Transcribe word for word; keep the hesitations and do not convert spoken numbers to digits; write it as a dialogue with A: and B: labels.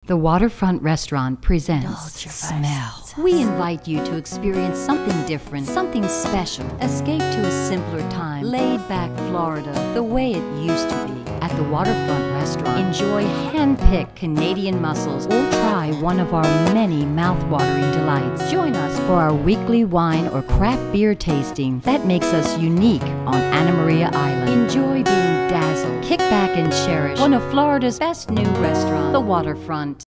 A: The Waterfront restaurant presents
B: Indulge your
A: Smell.
B: senses.
A: We invite you to experience something different, something special. Escape to a simpler time, laid-back Florida, the way it used to be. At the Waterfront restaurant, enjoy hand-picked Canadian mussels or try one of our many mouth-watering delights. Join us for our weekly wine or craft beer tasting that makes us unique on Anna Maria Island. Enjoy being dazzled, kick back and cherish one of Florida's best new restaurants, the Waterfront.